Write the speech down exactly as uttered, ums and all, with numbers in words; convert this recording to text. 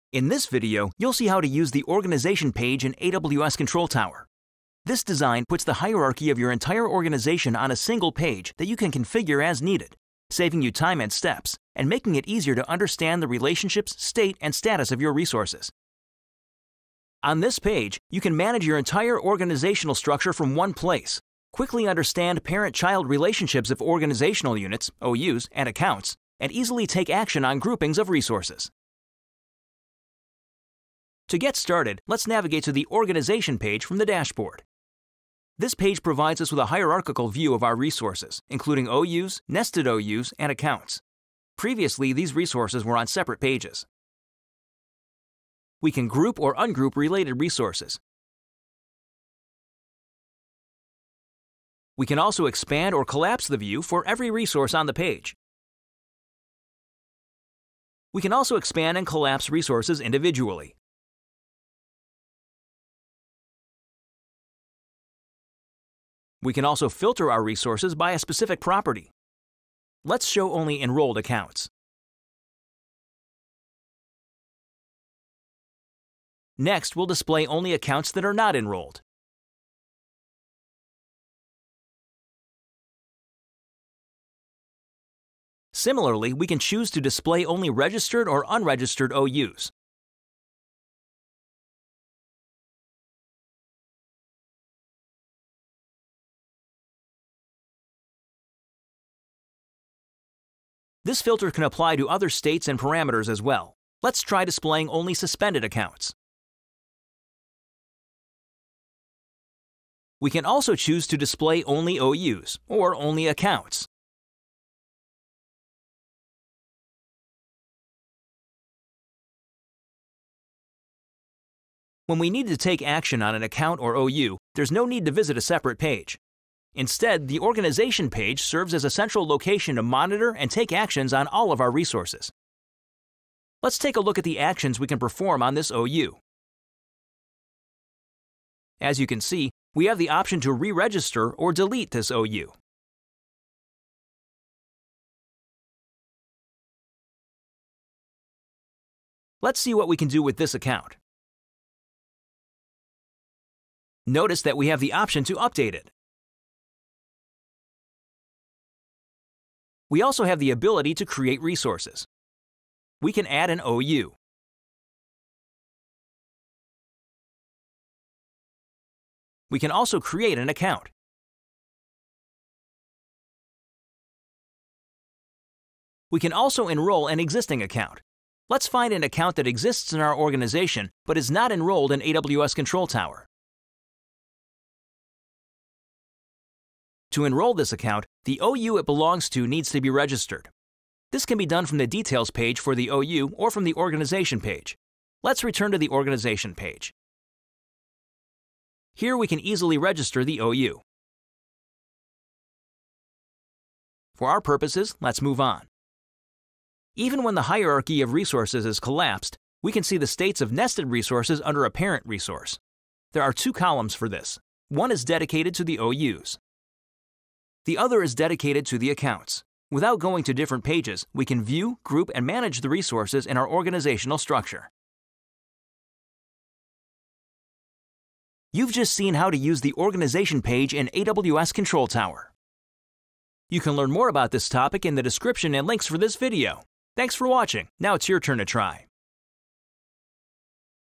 In this video, you'll see how to use the Organization page in A W S Control Tower. This design puts the hierarchy of your entire organization on a single page that you can configure as needed, saving you time and steps, and making it easier to understand the relationships, state, and status of your resources. On this page, you can manage your entire organizational structure from one place, quickly understand parent-child relationships of organizational units, O Us, and accounts, and easily take action on groupings of resources. To get started, let's navigate to the Organization page from the dashboard. This page provides us with a hierarchical view of our resources, including O Us, nested O Us, and accounts. Previously, these resources were on separate pages. We can group or ungroup related resources. We can also expand or collapse the view for every resource on the page. We can also expand and collapse resources individually. We can also filter our resources by a specific property. Let's show only enrolled accounts. Next, we'll display only accounts that are not enrolled. Similarly, we can choose to display only registered or unregistered O Us. This filter can apply to other states and parameters as well. Let's try displaying only suspended accounts. We can also choose to display only O Us or only accounts. When we need to take action on an account or O U, there's no need to visit a separate page. Instead, the Organization page serves as a central location to monitor and take actions on all of our resources. Let's take a look at the actions we can perform on this O U. As you can see, we have the option to re-register or delete this O U. Let's see what we can do with this account. Notice that we have the option to update it. We also have the ability to create resources. We can add an O U. We can also create an account. We can also enroll an existing account. Let's find an account that exists in our organization but is not enrolled in A W S Control Tower. To enroll this account, the O U it belongs to needs to be registered. This can be done from the Details page for the O U or from the Organization page. Let's return to the Organization page. Here we can easily register the O U. For our purposes, let's move on. Even when the hierarchy of resources is collapsed, we can see the states of nested resources under a parent resource. There are two columns for this. One is dedicated to the O Us. The other is dedicated to the accounts. Without going to different pages, we can view, group, and manage the resources in our organizational structure. You've just seen how to use the Organization page in A W S Control Tower. You can learn more about this topic in the description and links for this video. Thanks for watching. Now it's your turn to try.